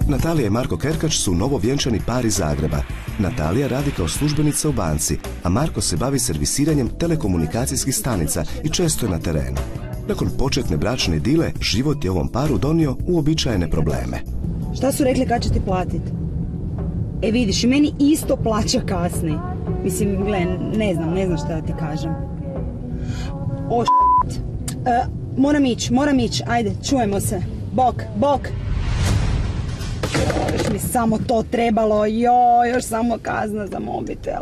Natalija i Marko Kerkač su novovjenčani par iz Zagreba. Natalija radi kao službenica u banci, a Marko se bavi servisiranjem telekomunikacijskih stanica i često je na terenu. Nakon početne bračne idile, život je ovom paru donio uobičajene probleme. Šta su rekli kad će ti platiti? E vidiš, meni isto plaća kasni. Mislim, gle, ne znam šta da ti kažem. O moram ići, ajde, čujemo se. Bok. Još mi samo to trebalo, još samo kazna za mobitel.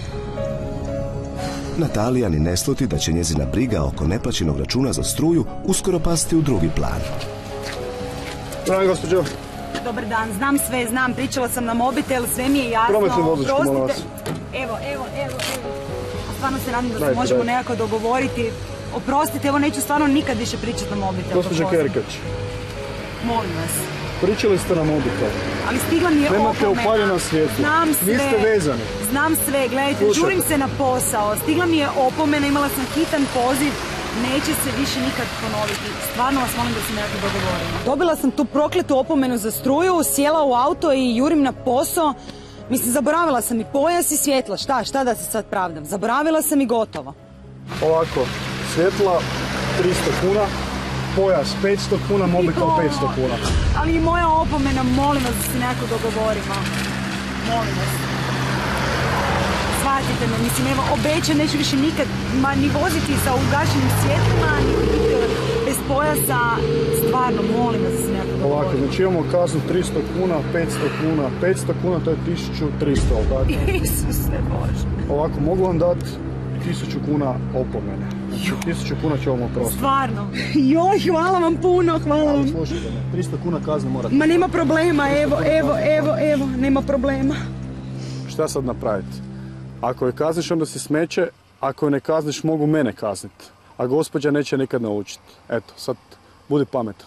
Natalija ni ne sluti da će njezina briga oko neplaćenog računa za struju uskoro pasti u drugi plan. Dobar dan, gospođo. Dobar dan, znam, pričala sam na mobitel, sve mi je jasno. Prometnu vozačku, molim vas. Evo. Stvarno se radim da se možemo nekako dogovoriti. Oprostite, evo neću stvarno nikad više pričati na mobitel. Gospođa Kerkač. Molim vas. Pričali ste na mobitel. Ali stigla mi je opomena. Nemate upaljena svjetla. Znam sve. Niste vezani. Znam sve, gledajte, žurim se na posao. Stigla mi je opomena, imala sam hitan poziv. Neće se više nikad ponoviti. Stvarno vas molim da se nekako dogovorimo. Dobila sam tu prokletu opomenu za struju, sjela u auto i jurim na posao. Mislim, zaboravila sam i pojas i svjetla. Šta da se sad pravdam? Zaboravila sam i gotovo. Ovako, svjetla 300 kuna, pojas 500 kuna, mobitel 500 kuna. Ali i moja opomena, molim vas da se nekako dogovorimo. Molim vas. Shvatite me, mislim, evo, obećam, neću više nikad ni voziti sa ugašenim svjetlima, ni bez pojasa. Stvarno, molim vas da se nekako dogovorimo. Ovako, znači imamo kaznu 300 kuna, 500 kuna, 500 kuna, to je 1300, ali tako? Isuse Bože. Ovako, mogu vam dati 1000 kuna opomene. Znači, 1000 kuna ću vam oprostiti. Stvarno? Hvala vam puno, hvala vam. Slušajte me, 300 kuna kazne morate. Ma nema problema, evo, nema problema. Šta sad napraviti? Ako je kazniš, onda si smeće, ako je ne kazniš, mogu mene kazniti. A gospođa neće nikad naučiti. Eto, sad budi pametan.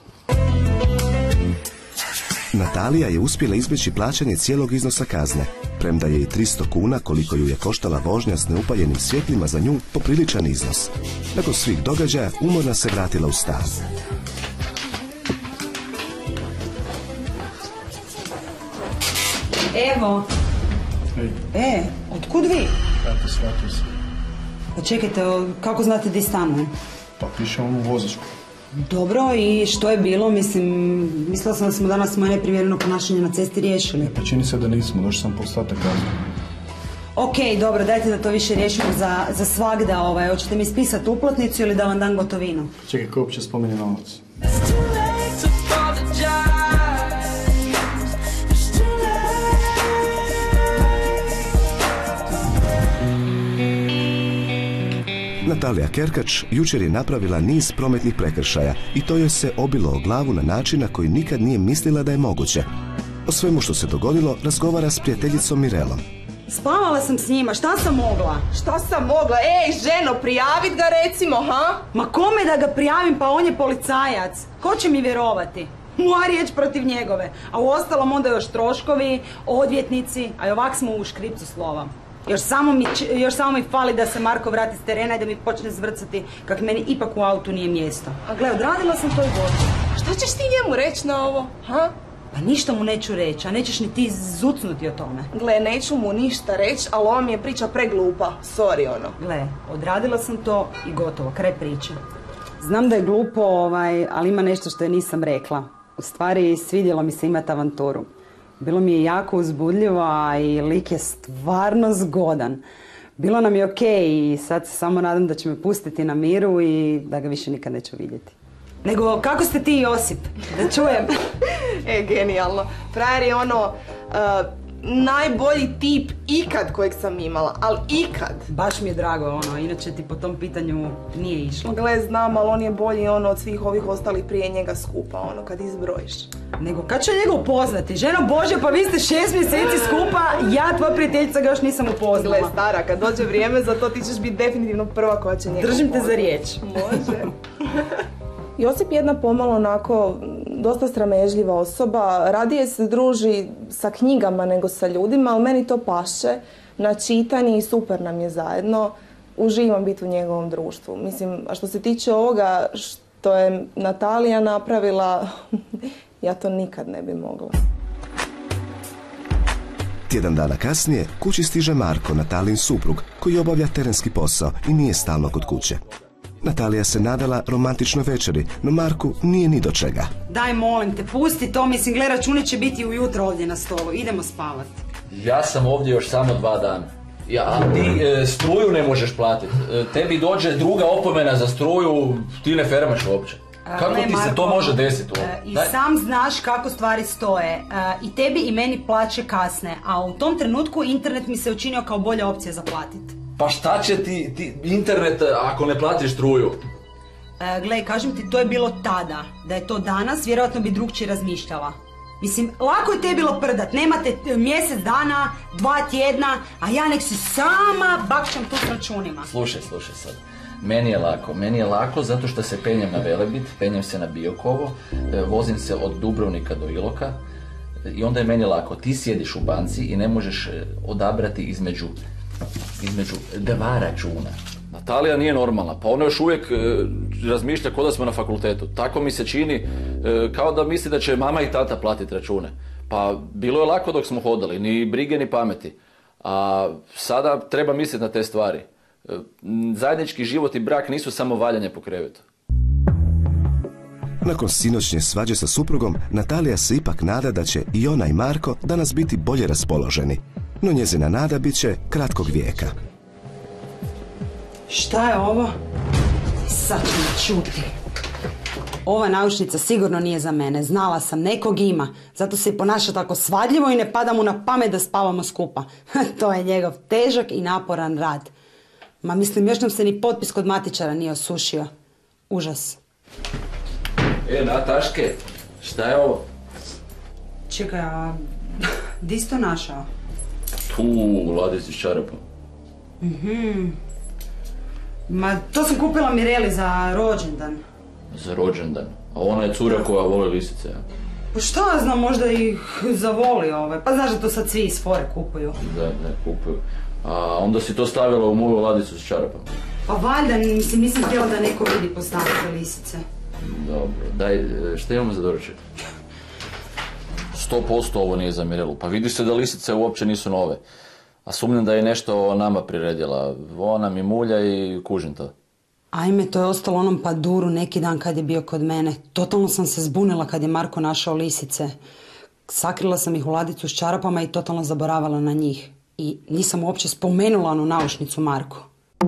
Natalija je uspjela izbjeći plaćanje cijelog iznosa kazne, premda je i 300 kuna koliko ju je koštala vožnja s neupaljenim svjetlima za nju popriličan iznos. Nakon svih događaja umorna se vratila u stan. Evo. Otkud vi? Eto, shvatio sam. Pa čekajte, kako znate di stanujem? Pa piše vam u vozačku. Dobro, i što je bilo? Mislila sam da smo danas moje neprimjereno ponašanje na cesti riješili. Pa čini se da nismo, došli sam po ostatak kazne. Ok, dobro, dajte da to više riješimo za svagda. Hoćete mi ispisati uplatnicu ili da vam dam gotovinu? Čekaj, ko uopće spominje novac? Natalija Kerkač jučer je napravila niz prometnih prekršaja i to joj se obilo o glavu na način na koji nikad nije mislila da je moguće. O svemu što se dogodilo razgovara s prijateljicom Mirelom. Spavala sam s njima, šta sam mogla? Šta sam mogla? Ej, ženo, prijavit ga recimo, ha? Ma kome da ga prijavim, pa on je policajac. Ko će mi vjerovati? Moja riječ protiv njegove. A u ostalom onda još troškovi, odvjetnici, a i ovak smo u škripcu slova. Još samo mi fali da se Marko vrati s terena i da mi počne zvrcati kak meni ipak u autu nije mjesto. A gle, odradila sam to i gotovo. Šta ćeš ti njemu reći na ovo, ha? Pa ništa mu neću reći, a nećeš ni ti zucnuti o tome. Gle, neću mu ništa reći, ali ova mi je priča preglupa. Sorry, ono. Gle, odradila sam to i gotovo, kraj priče. Znam da je glupo, ali ima nešto što je nisam rekla. U stvari, svidjelo mi se imati avanturu. Bilo mi je jako uzbudljivo, a i lik je stvarno zgodan. Bilo nam je okej i sad se samo nadam da će me pustiti na miru i da ga više nikad neću vidjeti. Nego, kako ste ti, Josip? Da čujem. Genijalno. Frajer je najbolji tip ikad kojeg sam imala, ali ikad. Baš mi je drago, inače ti po tom pitanju nije išlo. Gle, znam, ali on je bolji od svih ovih ostalih prije njega skupa, kad izbrojiš. Nego, kad ću njega upoznati? Ženo Bože, pa vi ste 6 mjeseci skupa, ja, tvoja prijateljica, ga još nisam upoznala. Gle, stara, kad dođe vrijeme za to, ti ćeš biti definitivno prva koja će njega Držim te za riječ. Može. Josip je jedna pomalo onako dosta sramežljiva osoba, radije se druži sa knjigama nego sa ljudima, ali meni to paše na čitanje i super nam je zajedno. Uživam biti u njegovom društvu. Mislim, a što se tiče ovoga što je Natalija napravila, ja to nikad ne bi mogla. Tjedan dana kasnije kući stiže Marko, Natalin suprug, koji obavlja terenski posao i nije stalno kod kuće. Natalija se nadala romantičnoj večeri, no Marku nije ni do čega. Daj molim te, pusti to, mislim, gle, računi će biti ujutro ovdje na stolu, idemo spavati. Ja sam ovdje još samo 2 dana. A ti struju ne možeš platiti. Tebi dođe druga opomena za struju, ti ne fermaš uopće. Kako ti se to može desiti? I sam znaš kako stvari stoje. I tebi i meni plaće kasne, a u tom trenutku internet mi se učinio kao bolja opcija za platiti. Pa šta će ti internet ako ne platiš struju? Gle, kažem ti, to je bilo tada. Da je to danas, vjerojatno bi drugčije razmišljala. Mislim, lako je te bilo prdat, nemate mjesec dana, 2 tjedna, a ja nek se sama bakšam tu s računima. Slušaj sad. Meni je lako zato što se penjem na Velebit, penjem se na Biokovo, vozim se od Dubrovnika do Iloka i onda je meni lako. Ti sjediš u banci i ne možeš odabrati između 2 računa. Natalija nije normalna, pa ona još uvijek razmišlja kao da smo na fakultetu. Tako mi se čini kao da misli da će mama i tata platiti račune. Pa bilo je lako dok smo hodali, ni brige ni pameti. A sada treba misliti na te stvari. Zajednički život i brak nisu samo valjanje po krevetu. Nakon sinoćnje svađe sa suprugom, Natalija se ipak nada da će i ona i Marko danas biti bolje raspoloženi. No njezina nada bit će kratkog vijeka. Šta je ovo? Sad ću me čuti. Ova naušnica sigurno nije za mene. Znala sam, nekog ima. Zato se i ponaša tako svadljivo i ne pada mu na pamet da spavamo skupa. To je njegov težak i naporan rad. Ma mislim, još nam se ni potpis kod matičara nije osušio. Užas. Nataške, šta je ovo? Čekaj, a di si to našao? Tu, u ladici s čarapom. Ma to sam kupila Mireli za rođendan. Za rođendan? A ona je cura koja voli lisice, ja? Pa šta ja znam, možda ih zavoli Pa znaš da to sad svi iz fore kupuju. Da, kupuju. A onda si to stavila u moju ladicu s čarapom? Pa valjda, mislim, nisam htjela da neko vidi postavite lisice. Dobro, daj, šta imamo za doručak? 100% ovo nije za Mirelu. Pa vidi se da lisice uopće nisu nove. A sumnjam da je nešto nama priredila. Ona mi mulja i kužim to. Ajme, to je ostalo onom paduru neki dan kad je bio kod mene. Totalno sam se zbunila kad je Marko našao lisice. Sakrila sam ih u ladicu s čarapama i totalno zaboravala na njih. I nisam uopće spomenula onu naušnicu Marku.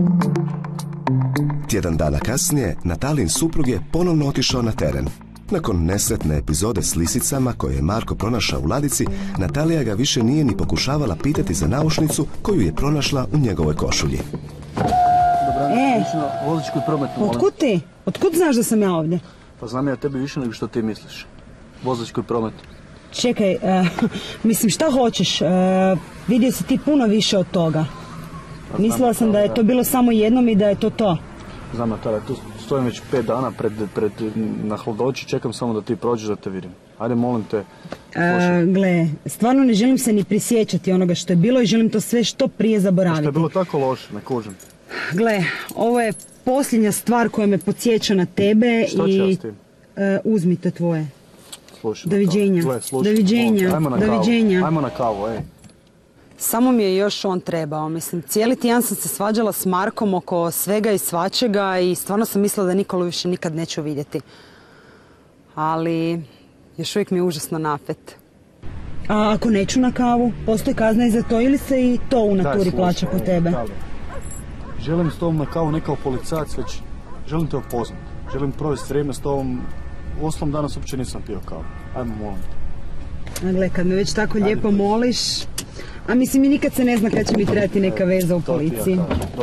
Tjedan dana kasnije, Natalin suprug je ponovno otišao na teren. Nakon nesretne epizode s lisicama koje je Marko pronašao u ladici, Natalija ga više nije ni pokušavala pitati za naušnicu koju je pronašla u njegovoj košulji. Vozačku i prometnu, molim. Otkud ti? Otkud znaš da sam ja ovdje? Pa znam ja tebi više nego što ti misliš. Vozačku i prometnu. Čekaj, mislim, šta hoćeš? Vidio si ti puno više od toga. Mislila sam da je to bilo samo jednom i da je to to. Znam, Natalija, tu stojim već 5 dana na hladoći, čekam samo da ti prođeš da te vidim. Ajde, molim te. Gle, stvarno ne želim se ni prisjećati onoga što je bilo i želim to sve što prije zaboraviti. Što je bilo tako loše, ne kužim. Gle, ovo je posljednja stvar koja me podsjeća na tebe. Šta ću ja s tim? Uzmi to tvoje. Slušaj, doviđenja. Doviđenja. Doviđenja. Ajmo na kavu, ej. Samo mi je još on trebao. Mislim, cijeli tjedan sam se svađala s Markom oko svega i svačega i stvarno sam mislila da Nikolu više nikad neću vidjeti. Ali još uvijek mi je užasno napet. A ako neću na kavu, postoji kazna i za to ili se i to u naturi plaća po tebe? Želim s tobom na kavu ne kao policajac, već želim te upoznati. Želim provesti vrijeme s tobom. U ostalom danas uopće nisam pio kavu. Ajmo, molim te. Gle, kad me već tako lijepo moliš, a mislim i nikad se ne zna kad će mi trebati neka veza u policiji.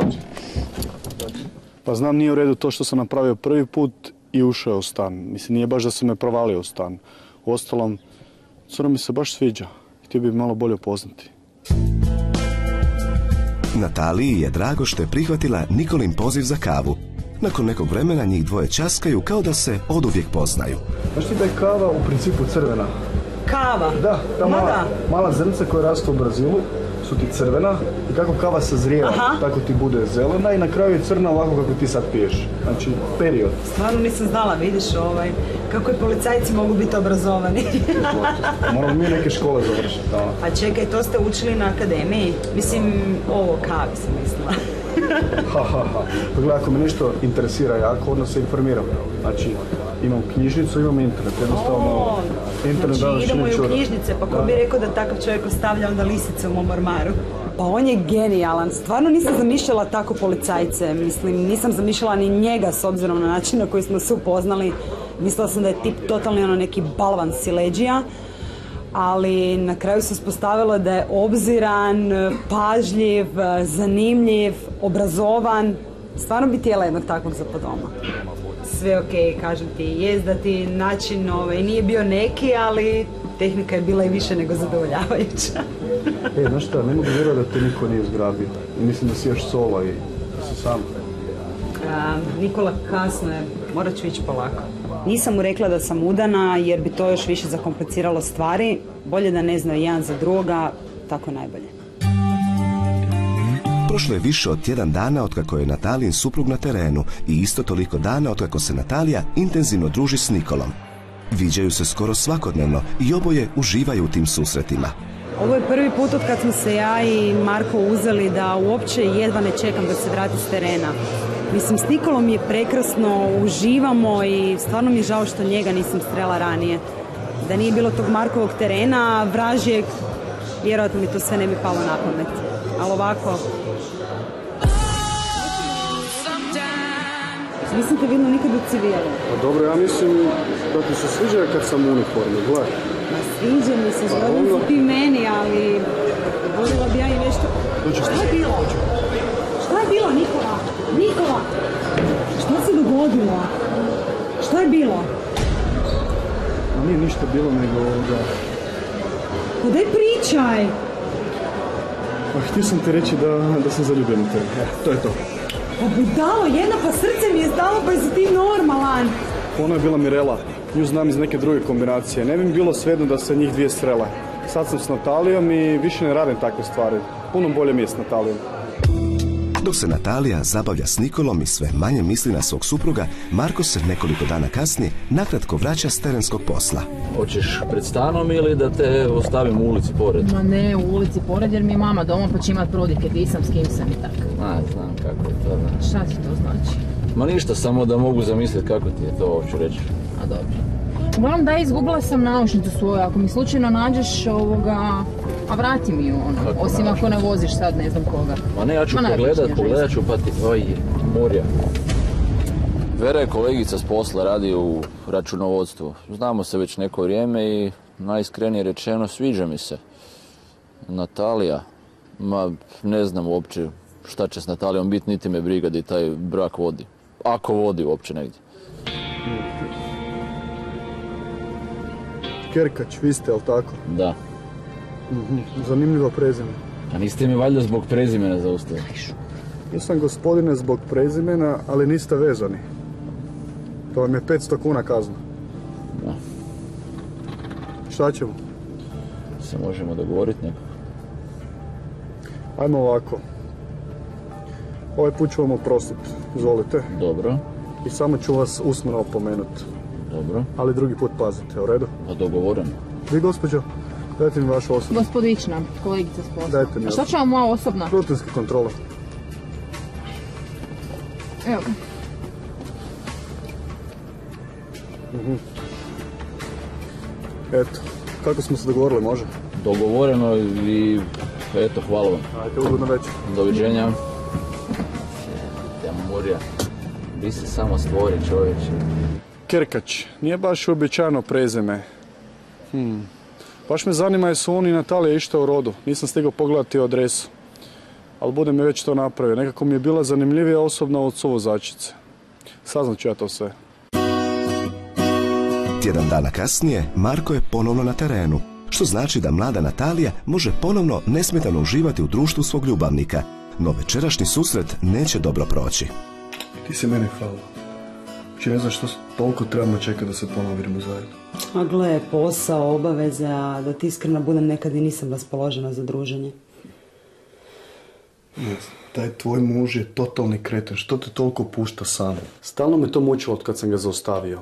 Pa znam, nije u redu to što sam napravio prvi put i ušao u stan. Mislim, nije baš da sam me provalio u stan. Uostalom, cura mi se baš sviđa. Htio bi malo bolje upoznati. Nataliji je drago što je prihvatila Nikolin poziv za kavu. Nakon nekog vremena njih dvoje ćaskaju kao da se oduvijek poznaju. Znaš ti da je kava u principu crvena? Kava? Da, ta mala zrnca koja rastu u Brazilu su ti crvena i kako kava sazrijeva, tako ti bude zelena i na kraju je crna ovako kako ti sad piješ. Znači, period. Stvarno nisam znala, vidiš kako i policajci mogu biti obrazovani. Moramo mi neke škole završiti. Pa čekaj, to ste učili na akademiji? Mislim, ovo kavi sam mislila. Pa gledaj, ako me nešto interesira jako, onda se informiram. Znači, imam knjižnicu, imam internet. Jednostavno, internet znači idemo i u čuda. knjižnice, pa ko bi rekao da takav čovjek ostavlja onda lisice u mom ormaru? Pa on je genijalan. Stvarno nisam zamišljala tako policajce. Mislim, nisam zamišljala ni njega s obzirom na način na koji smo se upoznali. Mislila sam da je tip totalni neki balvan sileđija. Ali na kraju se uspostavilo da je obziran, pažljiv, zanimljiv, obrazovan. Stvarno bi htjela jednog takvog za po doma. Sve ok, kažem ti, jest da ti način nije bio neki, ali tehnika je bila i više nego zadovoljavajuća. Znaš šta, ne mogu vjerovati da te niko nije zgrabio. Mislim da si još solo i da si sam. Nikola, kasno je, morat ću ići polako. Nisam mu rekla da sam udana jer bi to još više zakompliciralo stvari. Bolje da ne znaju jedan za drugoga, tako najbolje. Prošlo je više od tjedan dana otkako je Natalijin suprug na terenu i isto toliko dana otkako se Natalija intenzivno druži s Nikolom. Viđaju se skoro svakodnevno i oboje uživaju u tim susretima. Ovo je prvi put od kad smo se ja i Marko uzeli da uopće jedva ne čekam da se vrati s terena. Mislim, s Nikolom je prekrasno, uživamo i stvarno mi je žao što njega nisam srela ranije. Da nije bilo tog Markovog terena, vražjeg, vjerojatno mi to sve ne bi palo na pamet. Ali ovako... Nisam te vidno nikad u civilu. Pa dobro, ja mislim da ti se sviđa kad sam u uniformi, gledaj. Ma sviđa mi se, zgodim si ti meni, ali voljela bi ja i nešto... Šta je bilo? Šta je bilo, Nikola? Nikola! Šta se dogodilo? Šta je bilo? Nije ništa bilo nego da... Pa daj pričaj! Pa htio sam ti reći da sam zaljubljen u tebe. To je to. Pa budalo jedna, pa srce mi je stalo, pa si ti normalan. Ona je bila Mirela. Nju znam iz neke druge kombinacije. Ne bi mi bilo svejedno da se njih dvije strele. Sad sam s Natalijom i više ne radim takve stvari. Puno bolje mi je s Natalijom. Dok se Natalija zabavlja s Nikolom i sve manje misli na svog supruga, Marko se nekoliko dana kasnije nakratko vraća s terenskog posla. Hoćeš pred stanom ili da te ostavim u ulici pored? Ma ne, u ulici pored jer mi je mama doma pa će imat prodike, di sam, s kim sam i tako. Znam kako je to. Šta ti to znači? Ma ništa, samo da mogu zamisliti kako ti je to, hoću reći. A dobro. Uglavnom da, izgubila sam naušnicu svoju, ako mi slučajno nađeš a vrati mi ju ono, kako osim ako ne voziš sad ne znam koga. Ma ne, ja ću pogledat ću pa ti, Morja. Vera je kolegica s posla, radi u računovodstvu. Znamo se već neko vrijeme i najiskrenije rečeno sviđa mi se. Natalija, ma ne znam uopće šta će s Natalijom biti, niti me briga da i taj brak vodi. Ako vodi uopće negdje. Kerkać, vi ste, jel tako? Da. Zanimljivo prezime. A niste mi valjda zbog prezimena zaustavili? Nisam gospodine zbog prezimena, ali niste vezani. To vam je 500 kuna kazna. Da. Šta ćemo? Se možemo dogovoriti nekako. Ajmo ovako. Ovaj put ću vam oprostiti. Izvolite. Dobro. I samo ću vas usmeno opomenuti. Dobro. Ali drugi put pazite, u redu? Pa dogovoreno. Vi, gospođo, dajte mi vašu osobnu. Gospodična, kolegica s posla. Dajte mi. A šta će vam moja osobna? Rutinska kontrola. Evo. Eto, kako smo se dogovorili, može? Dogovoreno i eto, hvala vam. Ajde, ugodno večer. Doviđenja. Morja, vi se samo stvori, čovječe. Kerkać, nije baš uobičajeno prezime. Baš me zanima jesu oni i Natalija išta u rodu. Nisam stigao pogledati adresu. Ali budem već to napravio. Nekako mi je bila zanimljivija osobna od suvozačice. Saznat ću ja to sve. Tjedan dana kasnije, Marko je ponovno na terenu, što znači da mlada Natalija može ponovno nesmetano uživati u društvu svog ljubavnika. No večerašnji susret neće dobro proći. Ti si meni falila. Či ne znaš što toliko trebamo čekati da se ponovimo zajedno. A gle, posao, obaveze, a da ti iskreno budem nekad i nisam raspoložena za druženje. Taj tvoj muž je totalni kreten, što te toliko pušta sam? Stalno me to mučilo od kad sam ga zaustavio.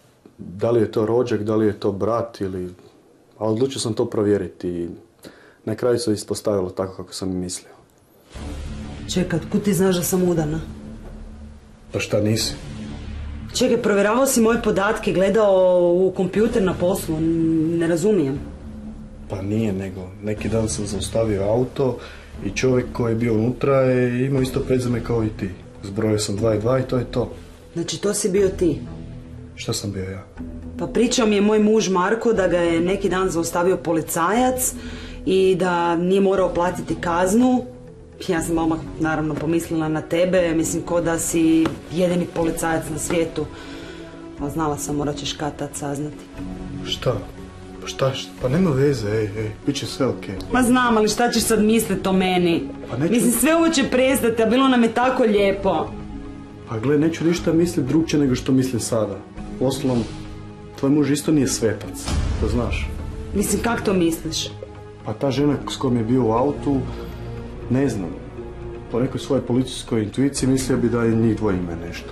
Da li je to rođak, da li je to brat ili... A odlučio sam to provjeriti i na kraju se ispostavilo tako kako sam i mislio. Čekaj, kud ti znaš da sam udana? Pa šta nisi? Čekaj, provjeravao si moje podatke, gledao u kompjuter na poslu, ne razumijem. Pa nije, nego neki dan sam zaustavio auto i čovjek koji je bio unutra je imao isto prezime kao i ti. Zbrojio sam 2 i 2 i to je to. Znači, to si bio ti? Šta sam bio ja? Pa pričao mi je moj muž Marko da ga je neki dan zaustavio policajac i da nije morao platiti kaznu. Ja sam odmah naravno pomislila na tebe, mislim ko da si jedini policajac na svijetu. A znala sam, morat ćeš kad tad saznati. Šta? Pa šta? Pa nema veze, bit će sve okej. Ma znam, ali šta ćeš sad mislit o meni? Pa neću... Mislim, sve ovo će prestati, a bilo nam je tako lijepo. Pa gle, neću ništa misliti drugčije nego što mislim sada. Uostalom, tvoj muž isto nije svetac, to znaš. Mislim, kak to misliš? Pa ta žena s kojom je bio u autu, ne znam, po nekoj svojoj policijskoj intuiciji mislio bi da je njih dvoje ima nešto.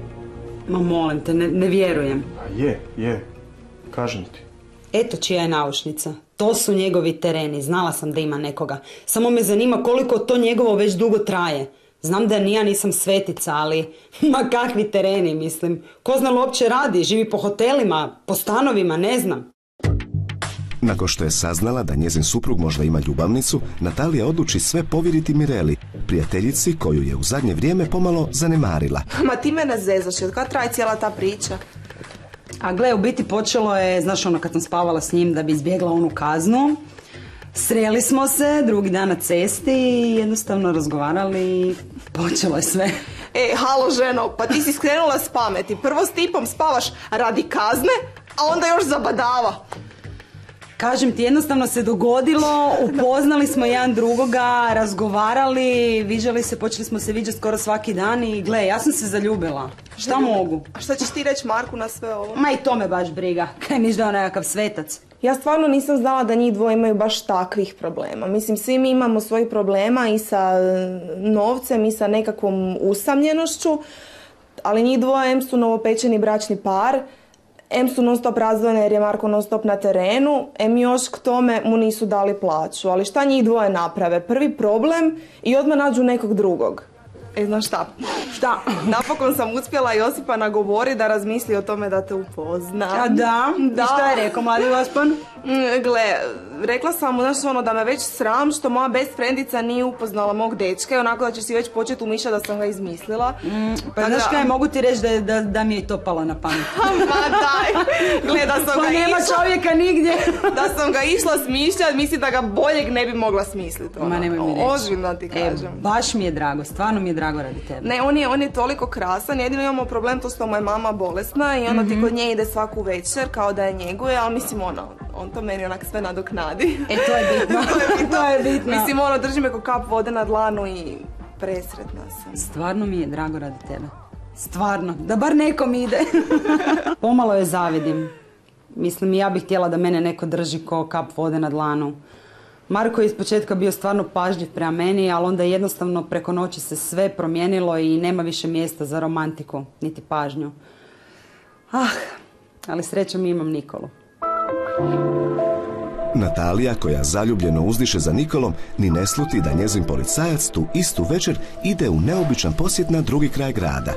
Ma molim te, ne vjerujem. A je, kažem ti. Eto čija je naušnica. To su njegovi tereni, znala sam da ima nekoga. Samo me zanima koliko to njegovo već dugo traje. Znam da ni ja nisam svetica, ali ma kakvi tereni, mislim. Ko zna li uopće radi, živi po hotelima, po stanovima, ne znam. Nakon što je saznala da njezin suprug možda ima ljubavnicu, Natalija odluči sve povjeriti Mireli, prijateljici koju je u zadnje vrijeme pomalo zanemarila. Ma ti mene zezaš, od kada traje cijela ta priča? A gle, u biti počelo je, znaš ono kad sam spavala s njim da bi izbjegla onu kaznu. Sreli smo se drugi dan na cesti i jednostavno razgovarali i počelo je sve. Halo ženo, pa ti si skrenula s pameti. Prvo s tipom spavaš radi kazne, a onda još zabadava. Kažem ti, jednostavno se dogodilo, upoznali smo jedan drugoga, razgovarali, viđali se, počeli smo se viđati skoro svaki dan i gle, ja sam se zaljubila. Šta mogu? A šta ćeš ti reći Marku na sve ovo? Ma i to me baš briga, kaj miš da je on nekakav svetac? Ja stvarno nisam znala da njih dvoje imaju baš takvih problema. Mislim, svi mi imamo svojih problema i sa novcem i sa nekakvom usamljenošću, ali njih dvoje em su novopečeni bračni par, em su non stop razdvojene jer je Marko non stop na terenu, em još k tome mu nisu dali plaću. Ali šta njih dvoje naprave? Prvi problem i odmah nađu nekog drugog. Znaš šta? Šta? Napokon sam uspjela Josipa nagovoriti da razmisli o tome da te upozna. A da? I što je rekao mladi gospon? Gle, rekla sam mu, znaš ono, da me već sram što moja best friendica nije upoznala mog dečka i onako da će si već početi umišljati da sam ga izmislila. Pa znaš kaj, mogu ti reći da mi je to palo na pamet. Ma daj, gle, da sam pa nema čovjeka nigdje. Da sam ga išla smišljati, mislim da ga boljeg ne bi mogla smisliti. Ma nemoj mi reći. Oživno ti kažem. Baš mi je drago, stvarno mi je drago radi tebe. Ne, on je toliko krasan, jedino imamo problem to što mu je mama bolesna i onda ti kod nje ide svaku večer kao da je njeguje, ali mislim on to meni onak sve nadoknadi. To je bitno. To je bitno. Mislim, drži me ko kap vode na dlanu i presretna sam. Stvarno mi je drago radi tebe. Stvarno, da bar nekom ide. Pomalo je zavidim. Mislim, ja bih htjela da mene neko drži ko kap vode na dlanu. Marko je ispočetka bio stvarno pažljiv prema meni, ali onda jednostavno preko noći se sve promijenilo i nema više mjesta za romantiku, niti pažnju. Ali srećom imam Nikolu. Natalija, koja zaljubljeno uzdiše za Nikolom, ni ne sluti da njezin policajac tu istu večer ide u neobičan posjet na drugi kraj grada.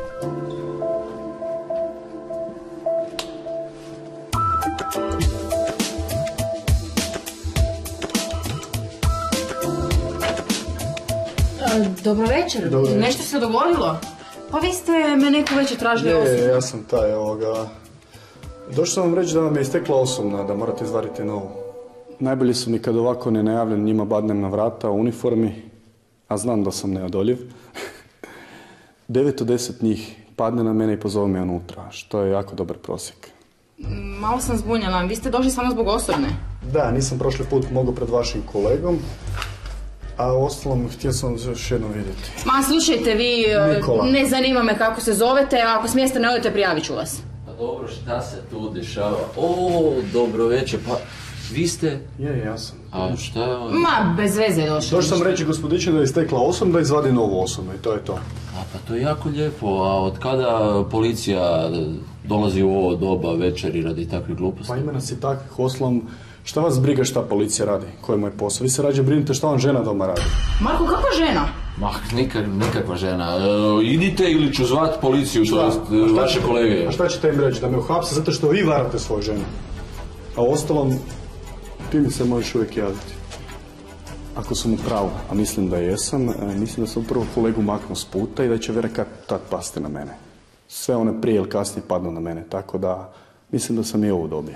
Dobro večer. Nešto se dogodilo? Pa vi ste me neku večer tražili osobno. Ja sam taj, Došao sam vam reći da vam je istekla osobna, da morate izvaditi novu. Najbolji su mi kad ovako nenajavljen njima badnem na vrata u uniformi, a znam da sam neodoljiv. 9 od 10 njih padne na mene i pozove me unutra, što je jako dobar prosjek. Malo sam zbunjena, vi ste došli samo zbog osobne? Da, nisam prošli put mogao pred vašim kolegom, a ostalom htio sam još jednom vidjeti. Ma slušajte, vi Nikola. Ne zanima me kako se zovete, a ako smijeste ne odete, prijavit ću vas. Pa dobro, šta se tu dešava? Dobro večer, pa Vi ste? Ja sam. A šta? Ma, bez veze je došao. Došao sam reći gospodiću da je istekla osoba, da izvadi novu osobu i to je to. A pa to je jako lijepo, a od kada policija dolazi u ovo doba večeri radi takvih gluposti? Pa ima nas i takvih, oslam, šta vas briga šta policija radi, koji je moj posao? Vi se rađe brinite šta vam žena doma radi. Marko, kakva žena? Nikakva žena. Idite ili ću zvat policiju, to jest vaše kolege. A šta ćete im reći? Da me uhapse zato što vi varate svoju ženu. A ostalom, ti mi se možeš uvijek javiti. Ako sam u pravu, a mislim da jesam, mislim da sam upravo kolegu maknuo s puta i da će Vera kad tad pasti na mene. Sve one prije ili kasnije padnu na mene, tako da mislim da sam i ovo dobio.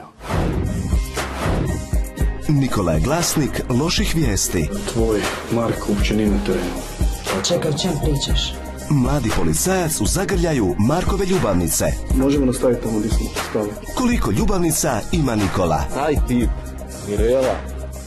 Nikola je glasnik loših vijesti. Tvoj Marko uopće nije na terenu. Čekaj, o čem pričaš? Mladi policajac u zagrljaju Markove ljubavnice. Možemo nastaviti tamo gdje smo stali. Koliko ljubavnica ima Nikola? Taj tip, Mirela.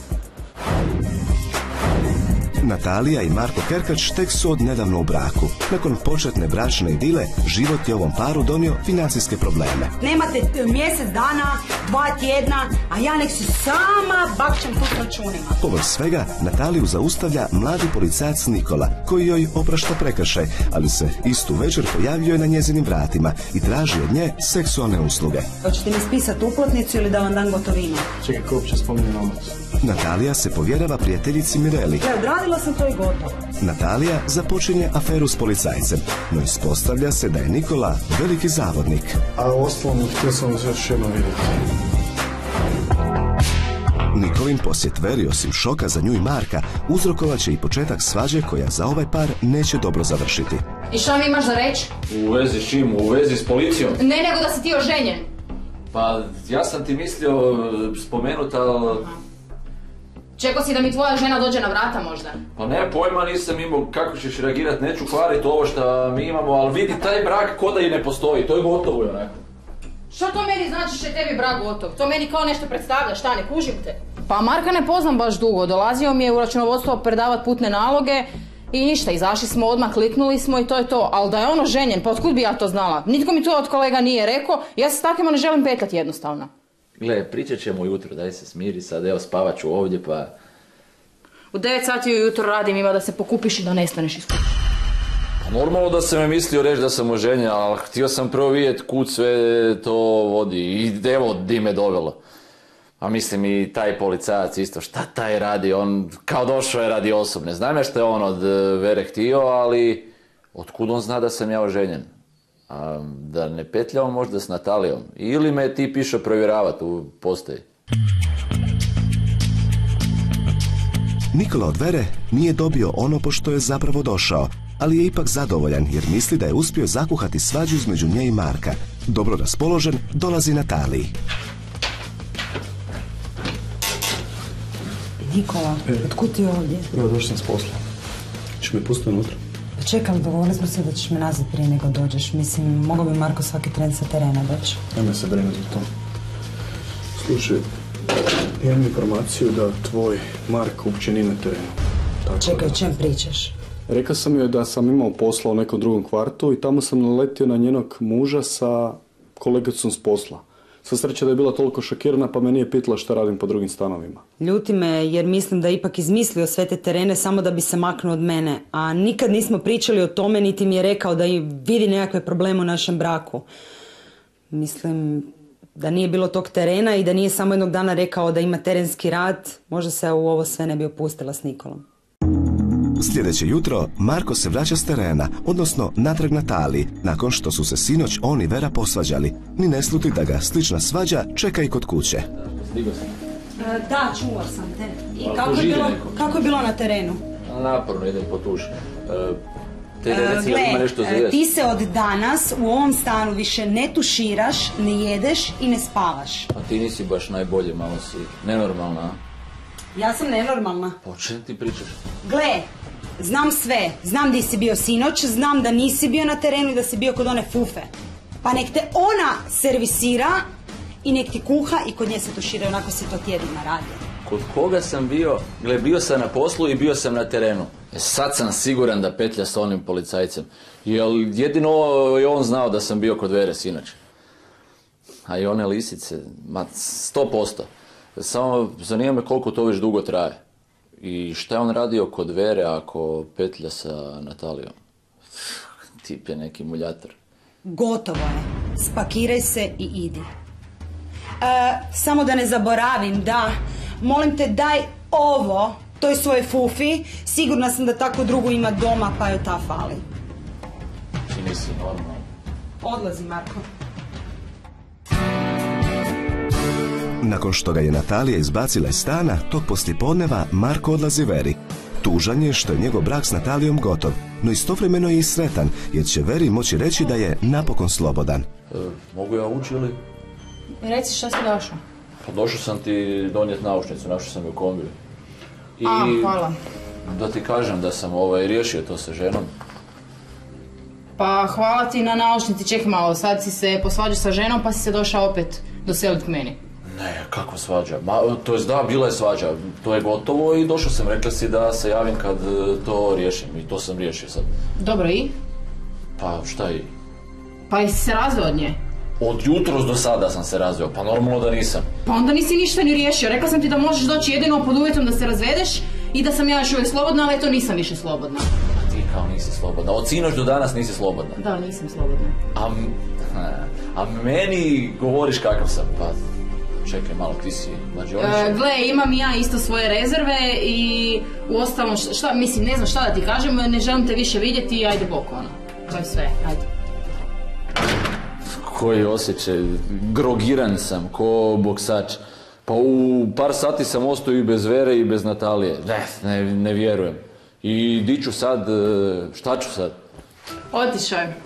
Natalija i Marko Kerkač tek su od nedavno u braku. Nakon početne bračne idile, život je ovom paru donio financijske probleme. Nemate mjesec dana, 2 tjedna, a ja nek si sama bakćem tu s računima. Povrh svega, Nataliju zaustavlja mladi policajac Nikola, koji joj oprašta prekršaj, ali se istu večer pojavljuje na njezinim vratima i traži od nje seksualne usluge. Hoćete mi spisati uplatnicu ili da vam dam gotovinu? Čekaj, ko uopće spominje novac? Natalija se povjerava prijateljici Mireli. Odradila sam to i gotovo. Natalija započinje aferu s policajcem, no ispostavlja se da je Nikola veliki zavodnik. A ostalom, htio sam vas još jednom vidjeti. Nikolin posjet Veri, osim šoka za nju i Marka, uzrokovat će i početak svađe koja za ovaj par neće dobro završiti. I šta mi imaš za reći? U vezi s čim? U vezi s policijom? Ne, nego da si ti oženjen. Pa ja sam ti mislio spomenut, ali... Čekao si da mi tvoja žena dođe na vrata možda? Pa ne, pojma nisam imao kako ćeš reagirati, neću kvariti ovo što mi imamo, ali vidi, taj brak ko da i ne postoji, to je gotovo i onako. Što to meni znači što je tebi brak gotov? To meni kao nešto predstavlja, šta, ne kužim te? Pa Marka ne poznam baš dugo, dolazio mi je u računovodstvo predavat putne naloge i ništa, izašli smo odmah, kliknuli smo i to je to, ali da je ono ženjen, pa otkud bi ja to znala? Nitko mi to od kolega nije rekao, ja se s takvima ne želim petljati jednostavno. Gle, pričat ćemo ujutro, daj se smiri sad, evo spavat ću ovdje pa... U 9 sati ujutro radim, ima da se pokupiš i da nestaneš iz kuće. Pa normalno da sam je mislio reći da sam oženjen, ali htio sam prvo vidjeti kud sve to vodi i evo di me dovelo. A mislim i taj policajac isto, šta taj radi, on kao došao je radi osobne. Znam ja što je on od Vere htio, ali otkud on zna da sam ja oženjen? A da ne petlja on možda s Natalijom? Ili me ti piše provjeravati u postaji? Nikola od Vere nije dobio ono po što je zapravo došao, ali je ipak zadovoljan jer misli da je uspio zakuhati svađu između nje i Marka. Dobro raspoložen, dolazi Nataliji. Nikola, otkud ti ovdje? Evo, došao sam s posla. Češ me pustiti unutra? Čekam, dogovorili smo se da ćeš me nazvat prije nego dođeš. Mislim, mogao bi Marko svaki tren sa terena doći. Nemoj se brinuti o tom. Slušaj, imam informaciju da tvoj Marko uopće nije na terenu. Tako Čekaj, o čem pričaš? Rekao sam joj da sam imao posla u nekom drugom kvartu i tamo sam naletio na njenog muža sa kolegicom s posla. Sva sreća da je bila toliko šokirana pa me nije pitala šta radim po drugim stanovima. Ljuti me jer mislim da je ipak izmislio sve te terene samo da bi se maknuo od mene. A nikad nismo pričali o tome niti mi je rekao da vidi nekakve probleme u našem braku. Mislim da nije bilo tog terena i da nije samo jednog dana rekao da ima terenski rad, možda se u ovo sve ne bi opustila s Nikolom. Sljedeće jutro Marko se vraća s terena, odnosno natrag Nataliji, nakon što su se sinoć on i Vera posvađali. Ni ne sluti da ga slična svađa čeka i kod kuće. Stigao sam. Da, čuo sam te. I kako je bilo na terenu? Naporno, idem po tuš. Ima nešto za jest. Ti se od danas u ovom stanu više ne tuširaš, ne jedeš i ne spavaš. A ti nisi baš najbolje, malo si nenormalna, a? Ja sam nenormalna. O čem ti pričaš? Gle, znam sve. Znam di si bio sinoć, znam da nisi bio na terenu i da si bio kod one fufe. Pa nek te ona servisira i nek ti kuha i kod nje se tušira, onako se to tjedima radi. Kod koga sam bio? Gle, bio sam na poslu i bio sam na terenu. Sad sam siguran da petlja s onim policajcem. Jer jedino je on znao da sam bio kod Vere sinoć. A i one lisice, ma 100%. Samo zanima me koliko to već dugo traje. I šta je on radio kod Vere ako petlja sa Natalijom? Tip je neki muljator. Gotovo je. Spakiraj se i idi. Samo da ne zaboravim, da. Molim te, daj ovo toj svoje fufi. Sigurna sam da tako drugu ima doma, pa joj ta fali. Čini si normalno. Odlazi, Marko. Nakon što ga je Natalija izbacila iz stana, tog poslijepodneva Marko odlazi Veri. Tužan je što je njegov brak s Natalijom gotov, no istovremeno je i sretan, jer će Veri moći reći da je napokon slobodan. Mogu ja ući ili? Reci šta si došao. Pa došao sam ti donijeti naušnicu, našao sam ju u kombiju. Hvala. Da ti kažem da sam riješio to sa ženom. Pa hvala ti na naušnici, čekaj malo, sad si se posvađao sa ženom pa si se došao opet doseliti k meni. Ne, kakva svađa? To je da, bila je svađa, to je gotovo i došao sam, rekla si da se javim kad to riješim i to sam riješio sad. Dobro, i? Pa šta i? Pa jesi se razveo od nje? Od jutros do sada sam se razveo, pa normalno da nisam. Pa onda nisi ništa ni riješio, rekla sam ti da možeš doći jedino pod uvjetom da se razvedeš i da sam ja još uvijek slobodna, ali eto nisam više slobodna. A ti kao nisi slobodna, od sinoć do danas nisi slobodna. Da, nisam slobodna. A meni govoriš kakav sam, pa čekaj malo, ti si mađioničar. Gle, imam i ja isto svoje rezerve i uostalom, šta, mislim, ne znam šta da ti kažem, ne želim te više vidjeti i ajde bok ono. To je sve, ajde. Koji osjećaj, grogiran sam, ko boksač. Pa u par sati sam ostao i bez Vere i bez Natalije. Ne vjerujem. I di ću sad, šta ću sad? Otišao je.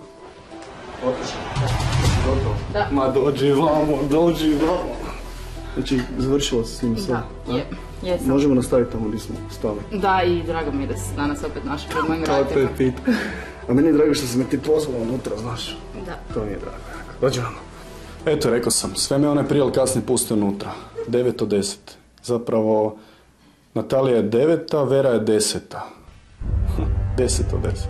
Gotovo? Da. Ma dođi vamo. Znači, završila se s njim sve? Da, jesam. Možemo nastaviti tamo gdje smo stali. Da, i drago mi je da si danas opet našao pred mojim Kao vratima. te pita. A meni je drago što si me ti pozvala unutra, znaš. Da. To mi je drago. Dođi vamo. Eto, rekao sam, sve me onaj prije ili kasnije pustio unutra. 9 od 10. Zapravo, Natalija je 9, Vera je 10. 10 od 10.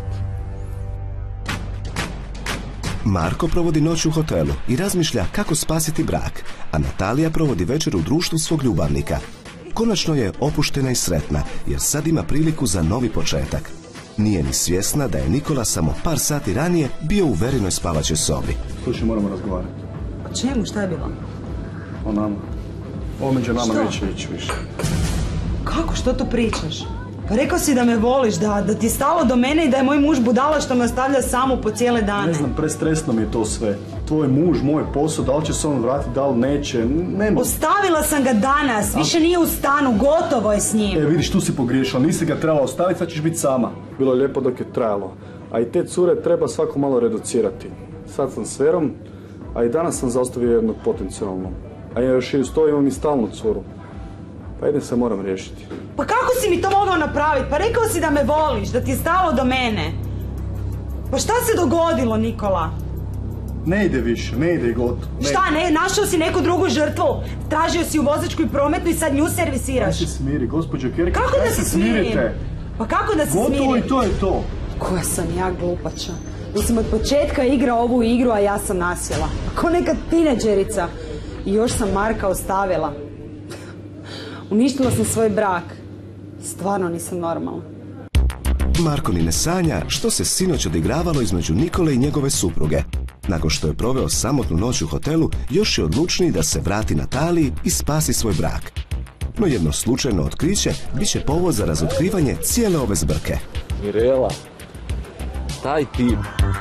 Marko provodi noć u hotelu i razmišlja kako spasiti brak, a Natalija provodi večer u društvu svog ljubavnika. Konačno je opuštena i sretna, jer sad ima priliku za novi početak. Nije ni svjesna da je Nikola samo par sati ranije bio u Verinoj spavaćoj sobi. Slušaj, moramo razgovarati. O čemu? Šta je bilo? O nama. Ovo među nama neće ići više. Kako? Što to pričaš? Pa rekao si da me voliš, da ti je stalo do mene i da je moj muž budala što me ostavlja samu po cijele dane. Ne znam, prestresno mi je to sve. Tvoj muž, moj posao, da li će se on vratiti, da li neće, nema. Ostavila sam ga danas, više nije u stanu, gotovo je s njim. Vidiš, tu si pogriješila, nisi ga trebala ostaviti, sad ćeš biti sama. Bilo je lijepo dok je trajalo. A i te cure treba svako malo reducirati. Sad sam s Verom, a i danas sam zaustavio jednog potencijalnog. A ja još i uz to imam i stalnu curu. Pa jedne se moram riješiti. Pa kako si mi to mogao napraviti? Pa rekao si da me voliš, da ti je stalo do mene. Pa šta se dogodilo, Nikola? Ne ide više, ne ide i gotovo. Šta, ne? Našao si neku drugu žrtvu? Tražio si u vozačku i prometnu i sad nju servisiraš? Daj se smiri, gospođo Kerka, Kako da se smirim? Pa kako da se smirim? Gotovo i to je to. Koja sam ja glupača. Mislim, od početka igrao ovu igru, a ja sam nasjela. Ko neka tineđerica. I još sam Marka ostavila. Uništila sam svoj brak. Stvarno nisam normalna. Marko ni ne sanja što se sinoć odigravalo između Nikole i njegove supruge. Nakon što je proveo samotnu noć u hotelu, još je odlučniji da se vrati Nataliji i spasi svoj brak. No jedno slučajno otkriće bit će povod za razotkrivanje cijele ove zbrke. Mirela, taj tip.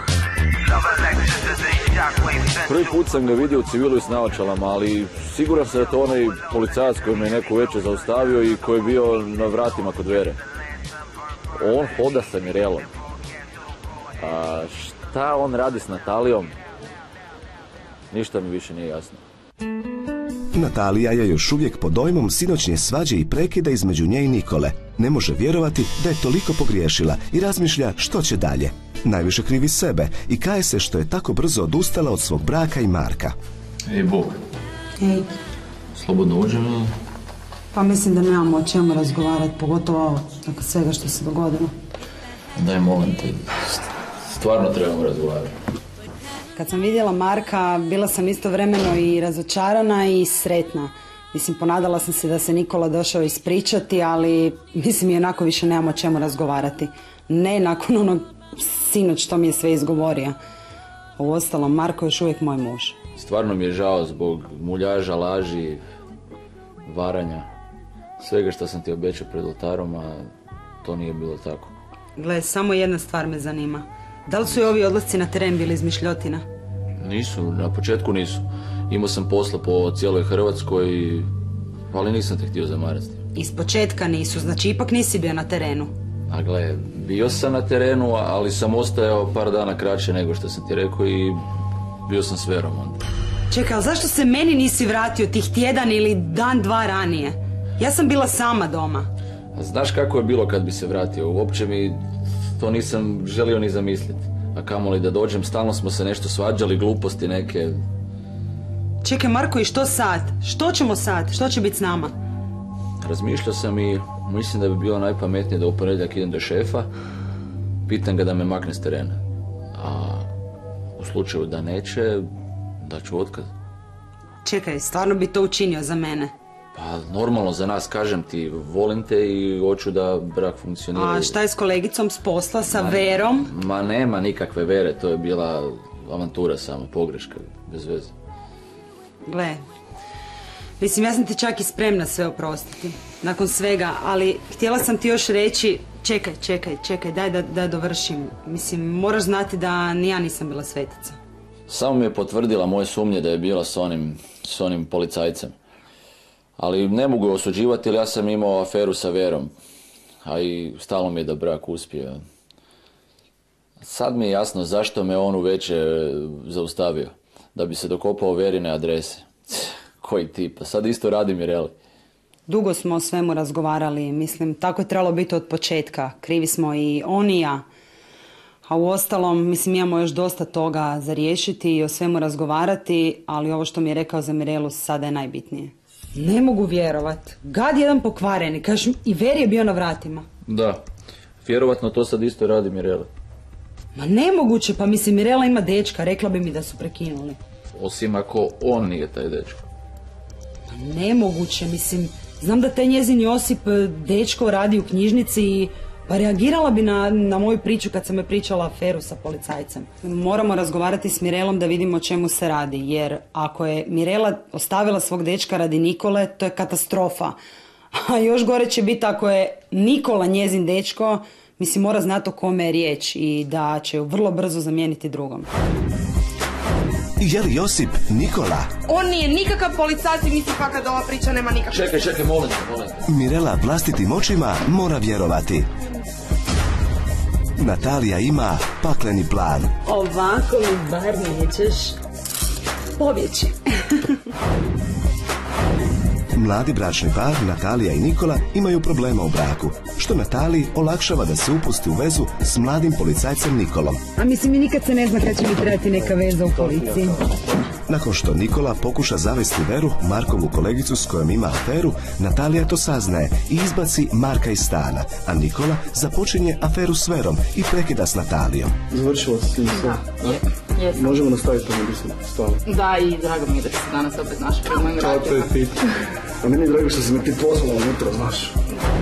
Prvi put sam ga vidio u civilu i s naočalama, ali siguran sam da je to onaj policajac koji me neku večer zaustavio i koji je bio na vratima kod Vere. On hoda sa Mirelom. A šta on radi s Natalijom? Ništa mi više nije jasno. Natalija je još uvijek pod dojmom sinoćnje svađe i prekida između nje i Nikole. Ne može vjerovati da je toliko pogriješila i razmišlja što će dalje. Najviše krivi sebe i kaje se što je tako brzo odustala od svog braka i Marka. Ej, Bog. Ej. Slobodno uđemo. Pa mislim da nemamo o čemu razgovarati, pogotovo nakon svega što se dogodilo. Daj, molim te, stvarno trebamo razgovarati. Kad sam vidjela Marka, bila sam istovremeno i razočarana i sretna. Mislim, ponadala sam se da se Nikola došao ispričati, ali mislim i onako više nemamo o čemu razgovarati. Ne nakon onog sinoć što mi je sve izgovorio. Uostalom, Marko je još uvijek moj muž. Stvarno mi je žao zbog muljaža, laži, varanja. Svega što sam ti obećao pred oltarom, a to nije bilo tako. Gle, samo jedna stvar me zanima. Da li su i ovi odlasci na teren bili izmišljotina? Nisu, na početku nisu. Imao sam posla po cijeloj Hrvatskoj, ali nisam te htio zamarati. Iz početka nisu, znači ipak nisi bio na terenu. A gle, bio sam na terenu, ali sam ostajao par dana kraće nego što sam ti rekao i bio sam s Verom onda. Čekaj, ali zašto se meni nisi vratio tih tjedan ili dan, dva ranije? Ja sam bila sama doma. A znaš kako je bilo kad bi se vratio? Uopće mi to nisam želio ni zamisliti. A kamoli da dođem, stalno smo se nešto svađali, gluposti neke. Čekaj, Marko, i što sad? Što ćemo sad? Što će biti s nama? Razmišljao sam i mislim da bi bilo najpametnije da u ponedjeljak idem do šefa, pitam ga da me makne s terena. A u slučaju da neće, da ću otkaz. Čekaj, stvarno bi to učinio za mene? Pa normalno za nas, kažem ti, volim te i hoću da brak funkcionira. A šta je s kolegicom s posla, sa Verom? Ma nema nikakve vere, to je bila avantura samo, pogreška, bez veze. Gle, mislim, ja sam ti čak i spremna sve oprostiti, nakon svega, ali htjela sam ti još reći, čekaj, daj da dovršim. Mislim, moraš znati da ni ja nisam bila svetica. Samo mi je potvrdila moje sumnje da je bila s onim policajcem. Ali ne mogu je osuđivati jer ja sam imao aferu sa Verom, a i stalo mi je da brak uspije. Sad mi je jasno zašto me on uveče zaustavio, da bi se dokopao Verine adrese. Koji tip, a sad isto radi Mireli. Dugo smo o svemu razgovarali, mislim, tako je trebalo biti od početka. Krivi smo i on i ja. A uostalom, mislim, imamo još dosta toga za riješiti i o svemu razgovarati, ali ovo što mi je rekao za Mirelu sada je najbitnije. Ne mogu vjerovat. Gad jedan pokvareni, kažem, i Ver je bio na vratima. Da, vjerovatno to sad isto radi Mirela. Ma nemoguće, pa mislim, Mirela ima dečka, rekla bi mi da su prekinuli. Osim ako on nije taj dečko. Ma nemoguće, mislim, znam da taj njezin Josip dečko radi u knjižnici i pa reagirala bi na moju priču kad sam je pričala aferu sa policajcem. Moramo razgovarati s Mirelom da vidimo o čemu se radi, jer ako je Mirela ostavila svog dečka radi Nikole, to je katastrofa. A još gore će biti ako je Nikola njezin dečko, mislim, mora znati o kome je riječ i da će ju vrlo brzo zamijeniti drugom. Je li Josip Nikola? On nije nikakav policajac i mislim pa kad ova priča nema nikakve... Čekaj, molim te. Mirela vlastitim očima mora vjerovati. Natalija ima pakleni plan. Ovako mi bar nećeš pobjeći. Mladi bračni par, Natalija i Nikola, imaju problema u braku, što Nataliji olakšava da se upusti u vezu s mladim policajcem Nikolom. A mislim, i nikad se ne zna kad će mi trebati neka veza u policiji. Nakon što Nikola pokuša zavesti Veru, Markovu kolegicu s kojom ima aferu, Natalija to saznaje i izbaci Marka iz stana, a Nikola započinje aferu s Verom i prekida s Natalijom. Završila se s tim sve? Jesam. Možemo nastaviti tamo gdje se stalo. Da, i drago mi je da će se danas opet naš pred mojim To je radijama. fit. A meni je drago što si me ti pozvala unutra, znaš.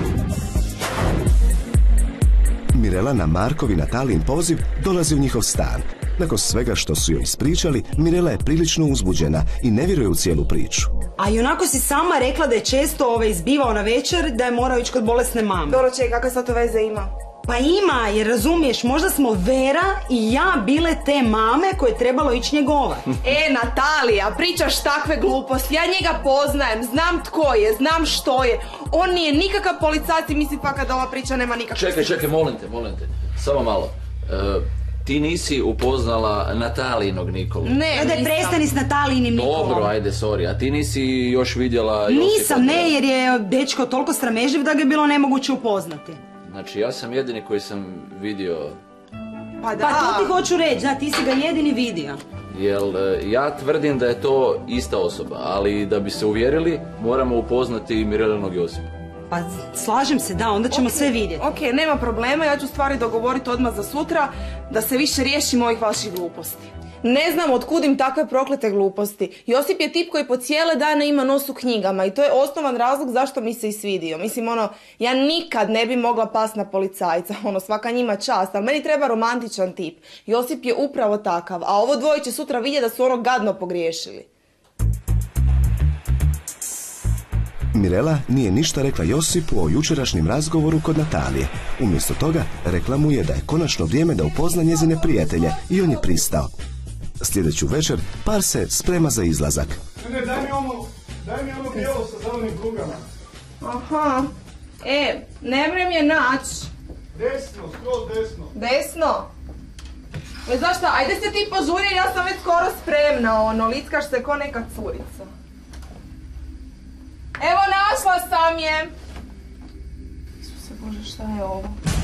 Mirela na Markov i Natalijin poziv dolazi u njihov stan. Nakon svega što su joj ispričali, Mirela je prilično uzbuđena i ne vjeruje u cijelu priču. A i onako si sama rekla da je često izbivao na večer, da je morao ići kod bolesne mame. Dobro, čekaj, kakve sad to veze ima? Pa ima, jer razumiješ, možda smo Vera i ja bile te mame koje je trebalo ići njegovati. Natalija, pričaš takve gluposti, ja njega poznajem, znam tko je, znam što je. On nije nikakav policajac i mislim pa kad ova priča nema nikakve... Čekaj, molim te. Samo malo. Ti nisi upoznala Natalijinog Nikolu. Ne, Da je prestani s Natalijinim Nikolom. Dobro, ajde, sorry. A ti nisi još vidjela Josipa? Nisam, ne, jer je dečko toliko sramežljiv da ga je bilo nemoguće upoznati. Znači, ja sam jedini koji sam vidio... Pa da. Pa to ti hoću reći, da, ti si ga jedini vidio. Jel, ja tvrdim da je to ista osoba, ali da bi se uvjerili, moramo upoznati Mirelinog Josipa. Pa slažem se, da, onda ćemo sve vidjeti. Ok, nema problema, ja ću stvari dogovoriti odmah za sutra, da se više riješimo ovih vaših gluposti. Ne znam otkud im takve proklete gluposti. Josip je tip koji po cijele dane ima nos u knjigama i to je osnovan razlog zašto mi se i svidio. Mislim, ja nikad ne bi mogla past na policajca, svaka njima čast, ali meni treba romantičan tip. Josip je upravo takav, a ovo dvoje će sutra vidjeti da su gadno pogriješili. Mirela nije ništa rekla Josipu o jučerašnjem razgovoru kod Natalije. Umjesto toga rekla mu je da je konačno vrijeme da upozna njezine prijatelje i on je pristao. Sljedeću večer par se sprema za izlazak. Daj mi ono bijelo sa zelenim krugama. Aha, ne vrem je nać. Desno, skroz desno. Desno? Znaš šta, ajde se ti požuri, ja sam već skoro spremna, lickaš se ko neka curica. Evo, našla sam je! Isuse Bože, šta je ovo?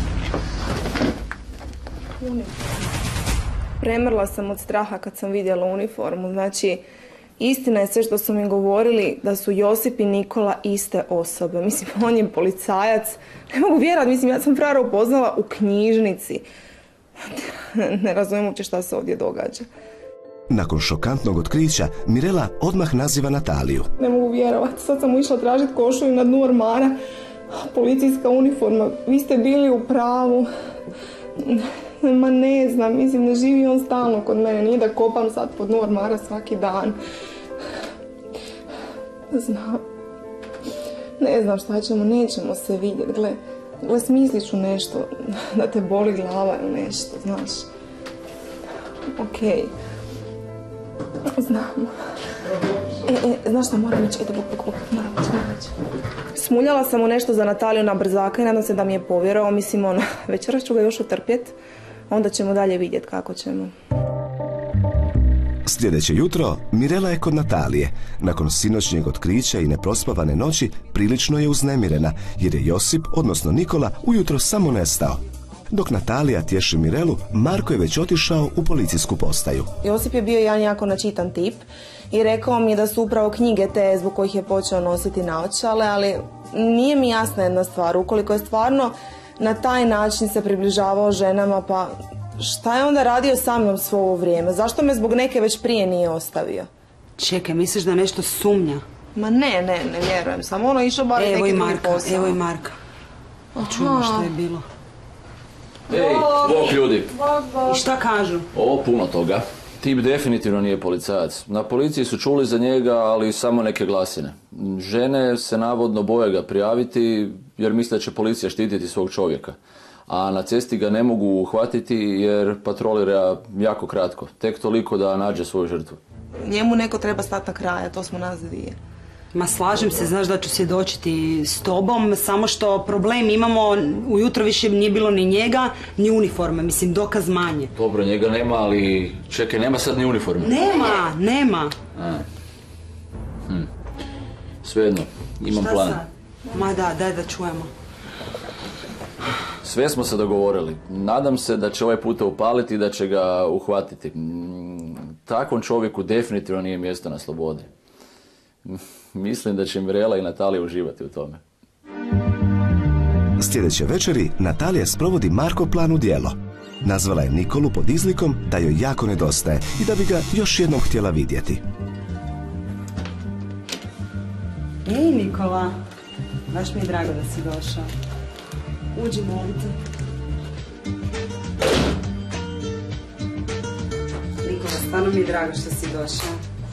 Uniforma. Premrla sam od straha kad sam vidjela uniformu. Znači, istina je sve što su mi govorili da su Josip i Nikola iste osobe. Mislim, on je policajac. Ne mogu vjerati, mislim, ja sam frajera upoznala u knjižnici. Ne razumijem uopće šta se ovdje događa. Nakon šokantnog otkrića, Mirela odmah naziva Nataliju. Ne mogu vjerovati, sad sam išla tražiti košulju na dnu ormara. Policijska uniforma, vi ste bili u pravu. Ma ne znam, mislim, ne živi on stalno kod mene, nije da kopam sad pod dnu ormara svaki dan. Ne znam šta ćemo, nećemo se vidjeti, gle, smislit ću nešto, da te boli glava ili nešto, znaš. Okej. Znam. Znaš šta, moram ići, moram ići. Smuljala sam mu nešto za Nataliju na brzaka i nadam se da mi je povjerovao, mislim, večeras ću ga još utrpjeti, onda ćemo dalje vidjeti kako ćemo. Sljedeće jutro Mirela je kod Natalije. Nakon sinoćnjeg otkrića i neprospavane noći prilično je uznemirena, jer je Josip, odnosno Nikola, ujutro samo nestao. Dok Natalija tješi Mirelu, Marko je već otišao u policijsku postaju. Josip je bio jedan jako načitan tip i rekao mi je da su upravo knjige te zbog kojih je počeo nositi naočale, ali nije mi jasna jedna stvar. Ukoliko je stvarno na taj način se približavao ženama, pa šta je onda radio sa mnom svo ovo vrijeme? Zašto me zbog neke već prije nije ostavio? Čekaj, misliš da nešto sumnja? Ma ne vjerujem. Samo išao bar neki drugi posao. Evo i Marka. Čujemo što je bilo. Ej, bok ljudi. I šta kažu? O, puno toga. Tip definitivno nije policajac. Na policiji su čuli za njega, ali samo neke glasine. Žene se navodno boje ga prijaviti jer misle da će policija štititi svog čovjeka. A na cesti ga ne mogu uhvatiti jer patrolira jako kratko. Tek toliko da nađe svoju žrtvu. Njemu neko treba stati na kraja, to smo nas dvije. Ma slažem se, znaš da ću svjedočiti s tobom, samo što problem imamo, ujutro više nije bilo ni njega, ni uniforme, mislim dokaz manje. Dobro, njega nema, ali čekaj, nema sad ni uniforme. Nema. Svejedno, imam plan. Šta sad? Ma da, daj da čujemo. Sve smo se dogovorili. Nadam se da će ovaj puta upaliti i da će ga uhvatiti. Takvom čovjeku definitivno nije mjesto na slobodi. Mislim da će Mirela i Natalija uživati u tome. Sljedeće večeri Natalija sprovodi Markov plan u djelo. Nazvala je Nikolu pod izlikom da joj jako nedostaje i da bi ga još jednom htjela vidjeti. Ej Nikola, baš mi je drago da si došao. Uđi, molim te. Nikola, stvarno mi je drago što si došao.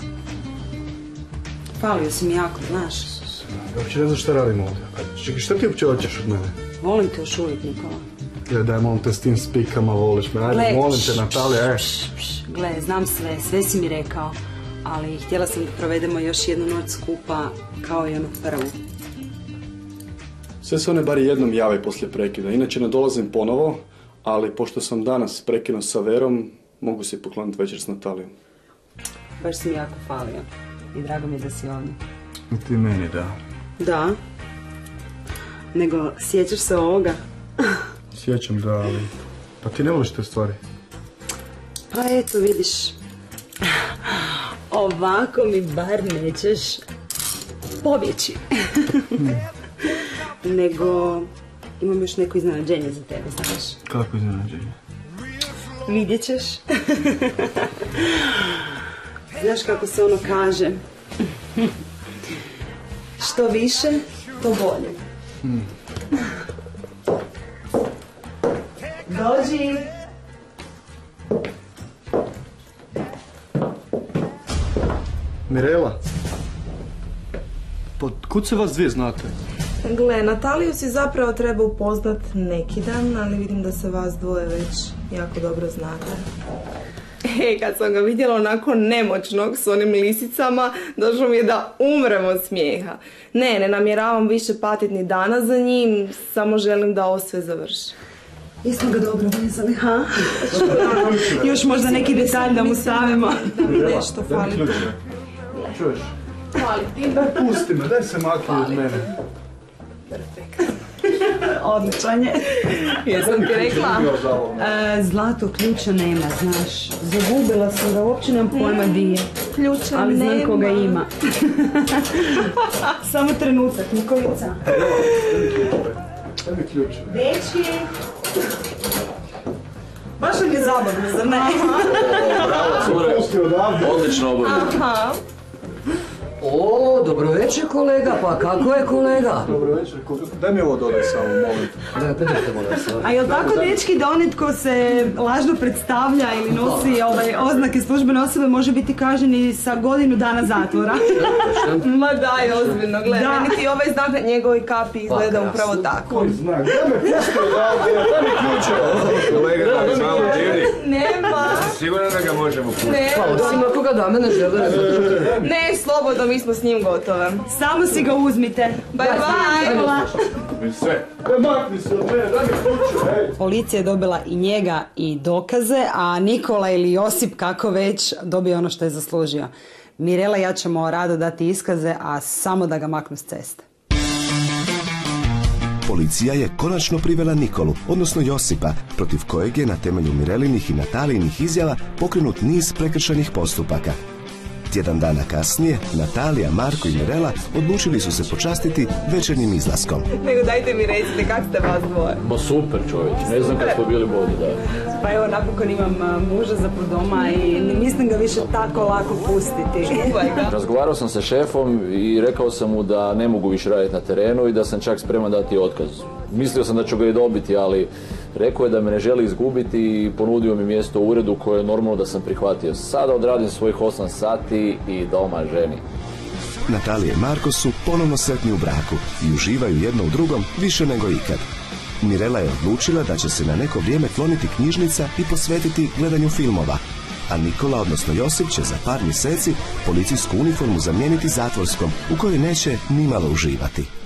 Falio si mi jako, znaš. Ja uopće ne znam šta radim ovdje. Čekaj, šta ti uopće hoćeš od mene? Volim te još uvijek, Nikola. Ja daj, molim te s tim spikama, voliš me. Ajde, molim te, Natalija, Gle, znam sve si mi rekao. Ali htjela sam da provedemo još jednu noć skupa, kao i onu prvu. Sve se one bar jednom jave poslije prekida. Inače ne dolazim ponovo, ali pošto sam danas prekinuo sa Verom, mogu se pokloniti večer s Natalijom. Baš si mi jako falio. I drago mi je da si ovdje. I ti meni, da. Da? Nego, sjećaš se ovoga? Sjećam, da, ali... Pa ti ne voliš te stvari? Pa eto, vidiš. Ovako mi bar nećeš pobjeći. Nego, imam još neko iznenađenje za tebe, znaš? Kako iznenađenje? Vidjet ćeš. Znaš kako se ono kaže? Što više, to bolje. Dođi. Mirela? Pa kud se vas dvije znate? Gle, Nataliju si zapravo treba upoznat neki dan, ali vidim da se vas dvoje već jako dobro znate. Kad sam ga vidjela onako nemoćnog s onim lisicama, došlo mi je da umrem od smijeha. Ne namjeravam više patiti ni dana za njim, samo želim da ovo sve završi. Jesmo ga dobro vezali, ha? Još možda neki detalj da mu stavimo. Nešto fali tu. Čuješ? Fali ti. Daj pusti me, daj se makni od mene. Odličan je. Jesam ti rekla? Zlato, ključa nema, znaš. Zagubila sam ga, uopće nemam pojma di je. Ključa ali nema. znam koga ima. Samo trenutak, Nikolica. Daj mi ključe. Dečki. Baš vam je zabavno, zar ne? Odlično obavljeno. Aha. O, dobro večer kolega, pa kako je kolega? Dobro večer, daj mi ovo dodaj samo, molim. Ne, pridite molim se. A je li tako, dečki, da onaj tko se lažno predstavlja ili nosi oznake službene osobe može biti kažnjeni sa 1 godinu dana zatvora? Ma daj, ozbiljno, gledaj, Da. meni ti ovaj znak na njegovoj kapi izgleda upravo tako. Koji znak? Daj me pusti odavde, daj mi ključe. Kolega, koji su malo divni. Nema. Sigurno da ga možemo pustiti. Nema. Osim ako ga dame ne žele. Ne, slobodno, mi smo s njim gotove. Samo si ga uzmite. Bye bye. Mi sve. Daj makni se od mene, daj mi ključe, ej. Policija je dobila i njega i dokaze, a Nikola ili Josip, kako već, dobio ono što je zaslužio. Mirela i ja ćemo rado dati iskaze, a samo da ga maknu s ceste. Policija je konačno privela Nikolu, odnosno Josipa, protiv kojeg je na temelju Mirelinih i Natalijinih izjava pokrenut niz prekršajnih postupaka. Tjedan dana kasnije, Natalija, Marko i Mirela odlučili su se počastiti večernjim izlaskom. Nego dajte mi recite kak ste vas dvoje. Ma super čovječ, ne znam kad smo bili bolji, da. Pa evo, napokon imam muža za po doma i ne mislim ga više tako lako pustiti. Razgovarao sam sa šefom i rekao sam mu da ne mogu više raditi na terenu i da sam čak spreman dati otkaz. Mislio sam da ću ga i dobiti, ali rekao je da me ne želi izgubiti i ponudio mi mjesto u uredu koje je normalno da sam prihvatio. Sada odradim svojih 8 sati i doma ženi. Natalija i Marko su ponovno sretni u braku i uživaju jedno u drugom više nego ikad. Mirela je odlučila da će se na neko vrijeme kloniti knjižnica i posvetiti gledanju filmova, a Nikola, odnosno Josip, će za par mjeseci policijsku uniformu zamijeniti zatvorskom u kojoj neće nimalo uživati.